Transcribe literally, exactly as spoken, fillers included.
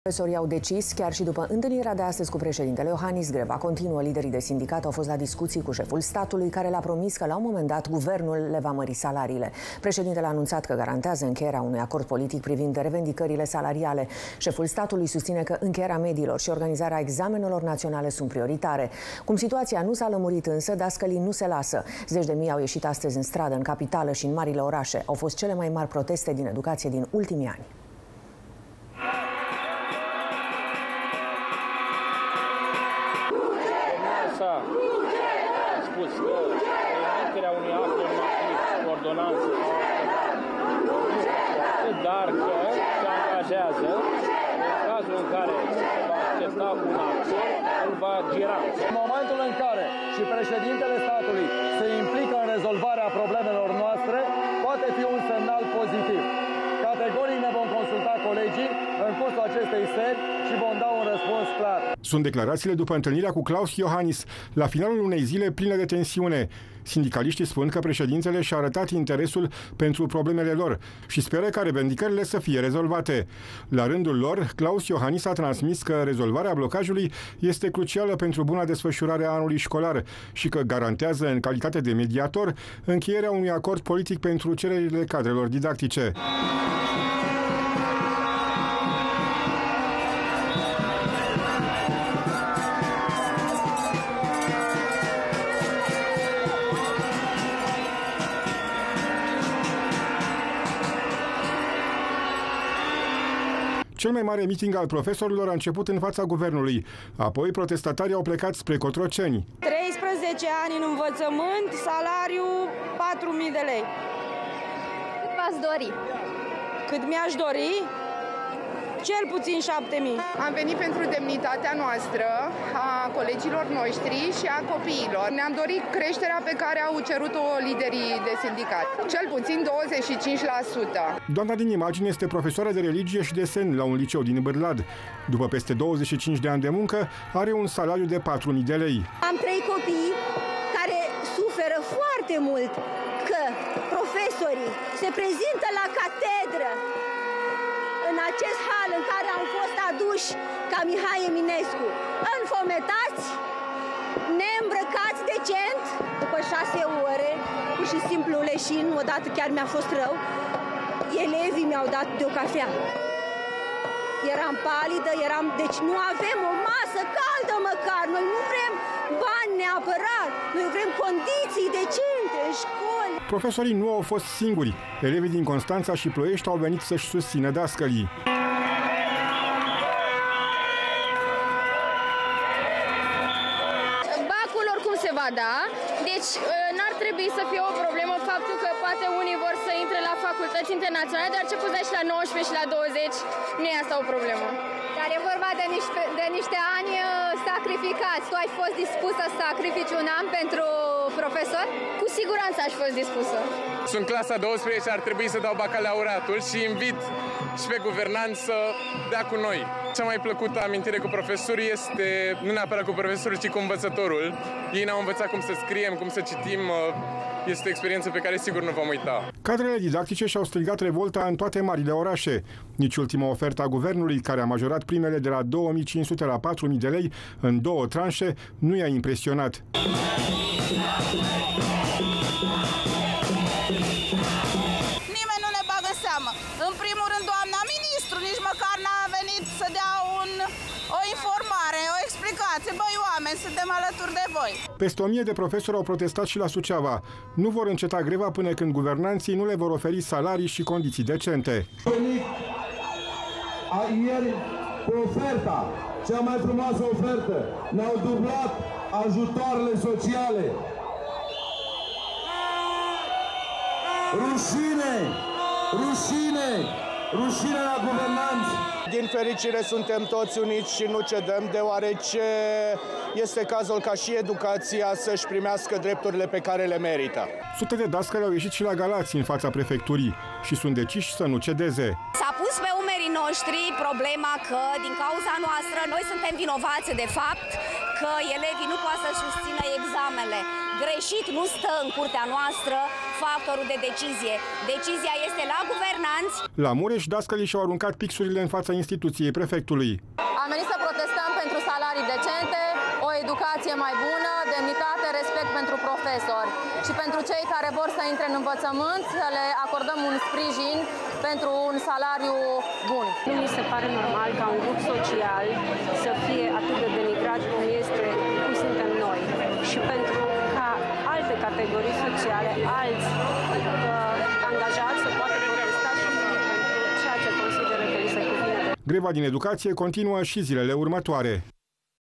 Profesorii au decis, chiar și după întâlnirea de astăzi cu președintele Iohannis, greva continuă. Liderii de sindicat au fost la discuții cu șeful statului, care le-a promis că la un moment dat guvernul le va mări salariile. Președintele a anunțat că garantează încheierea unui acord politic privind revendicările salariale. Șeful statului susține că încheierea mediilor și organizarea examenelor naționale sunt prioritare. Cum situația nu s-a lămurit însă, dascălii nu se lasă. Zeci de mii au ieșit astăzi în stradă, în capitală și în marile orașe. Au fost cele mai mari proteste din educație din ultimii ani. A spus că emiterea unui act normativ, ordonanță sau altceva, dar că se angajează în cazul în care se va accepta un acord, îl va gira. În momentul în care și președintele statului se implică în rezolvarea problemelor noastre, poate fi un semnal pozitiv. Categoric ne vom consulta colegii în cursul acestei seri și vom da un răspuns clar. Sunt declarațiile după întâlnirea cu Klaus Iohannis, la finalul unei zile pline de tensiune. Sindicaliștii spun că președintele și-a arătat interesul pentru problemele lor și speră ca revendicările să fie rezolvate. La rândul lor, Klaus Iohannis a transmis că rezolvarea blocajului este crucială pentru buna desfășurare a anului școlar și că garantează, în calitate de mediator, încheierea unui acord politic pentru cererile cadrelor didactice. Cel mai mare meeting al profesorilor a început în fața guvernului. Apoi, protestatarii au plecat spre Cotroceni. treisprezece ani în învățământ, salariu patru mii de lei. Cât v-ați dori? Cât mi-aș dori? Cel puțin șapte mii. Am venit pentru demnitatea noastră, a colegilor noștri și a copiilor. Ne-am dorit creșterea pe care au cerut-o liderii de sindicat. Cel puțin douăzeci și cinci la sută. Doamna din imagine este profesoară de religie și desen la un liceu din Bârlad. După peste douăzeci și cinci de ani de muncă, are un salariu de patru mii de lei. Am trei copii care suferă foarte mult că profesorii se prezintă la catedră în acest hal în care am fost aduși ca Mihai Eminescu, înfometați, neîmbrăcați decent, după șase ore, pur și simplu leșin, odată chiar mi-a fost rău, elevii mi-au dat de o cafea. Eram palidă, eram... Deci nu avem o masă caldă măcar, noi nu vrem bani neapărat, noi vrem condiții decente în școli. Profesorii nu au fost singuri. Elevii din Constanța și Ploiești au venit să-și susțină dascălii. Bacul oricum se va da, deci n-ar trebui să fie o problemă faptul că poate unii vor să intre la facultăți internaționale, dar ce putea și la nouăsprezece și la douăzeci, nu e asta o problemă. Dar e vorba de niște, de niște ani sacrificați. Tu ai fost dispusă să sacrifici un an pentru profesor? Cu siguranță aș fost dispusă. Sunt clasa a douăsprezecea, ar trebui să dau bacalaureatul și invit și pe guvernanți să dea cu noi. Cea mai plăcută amintire cu profesorii este nu neapărat cu profesorul, ci cu învățătorul. Ei ne-au învățat cum să scriem, cum să citim. Este o experiență pe care sigur nu vom uita. Cadrele didactice și-au strigat revolta în toate marile orașe. Nici ultima ofertă a guvernului, care a majorat primele de la două mii cinci sute la patru mii de lei în două tranșe, nu i-a impresionat. Nimeni nu ne bagă seamă. În primul rând, doamna ministru nici măcar n-a venit să dea un, o informare, o explicație. Băi, oameni, suntem alături de voi. Peste o mie de profesori au protestat și la Suceava. Nu vor înceta greva până când guvernanții nu le vor oferi salarii și condiții decente. Ieri, cu oferta, cea mai frumoasă ofertă, ne-au dublat ajutoarele sociale. Rușine! Rușine! Rușine la guvernanți! Din fericire suntem toți uniți și nu cedăm, deoarece este cazul ca și educația să-și primească drepturile pe care le merită. Sute de dascăli au ieșit și la Galați în fața prefecturii și sunt deciși să nu cedeze. S-a pus pe umerii noștri problema că, din cauza noastră, noi suntem vinovați de fapt că elevii nu pot să susțină examenele. greșit nu stă în curtea noastră factorul de decizie. Decizia este la guvernanți. La Mureș, dascălii și-au aruncat pixurile în fața instituției prefectului. Am venit să protestăm pentru salarii decente, o educație mai bună, demnitate, respect pentru profesori și pentru cei care vor să intre în învățământ, să le acordăm un sprijin pentru un salariu bun. Nu mi se pare normal ca un grup social să fie atât de denigrat cum este, cum suntem noi. Și pentru ca alte categorii sociale, alți uh, angajați să poată protesta și pentru ceea ce consideră că li se cuvine. Greva din educație continuă și zilele următoare.